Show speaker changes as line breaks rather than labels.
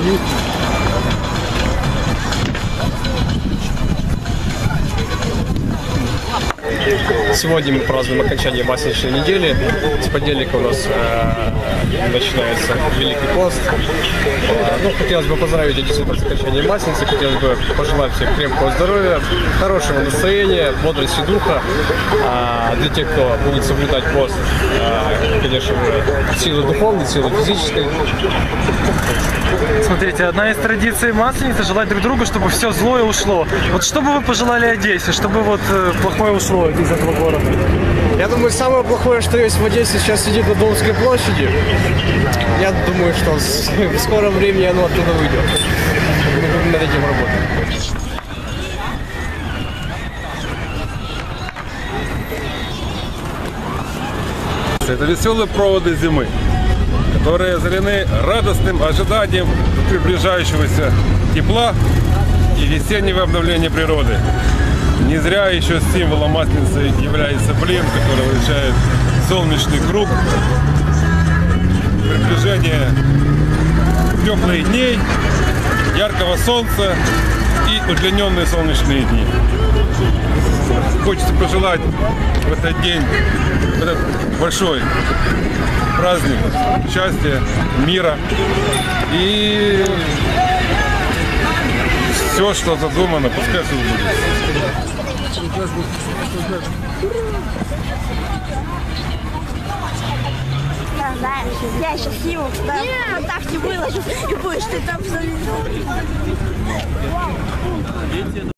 Сегодня мы празднуем окончание Масленичной недели. С понедельника у нас начинается Великий пост. Ну, хотелось бы поздравить действительно с окончанием Масленицы. Хотелось бы пожелать всем крепкого здоровья, хорошего настроения, бодрости духа. Для тех, кто будет соблюдать пост, конечно же, силы духовной, силы физической.
Смотрите, одна из традиций Масленицы — желать друг другу, чтобы все злое ушло. Вот что бы вы пожелали Одессе, чтобы вот плохое ушло из этого города?
Я думаю, самое плохое, что есть в Одессе, сейчас сидит на Домской площади. Я думаю, что в скором времени оно оттуда выйдет. Мы будем над этим работать.
Это веселые проводы зимы, которые озарены радостным ожиданием приближающегося тепла и весеннего обновления природы. Не зря еще символом Масленицы является блин, который вручает солнечный круг, приближение теплых дней, яркого солнца и удлиненные солнечные дни. Хочется пожелать в этот день, в этот большой праздник счастья, мира и все, что задумано, пускай все сбудется.
Знаешь, я счастливо, ВКонтакте выложу, и будешь ты там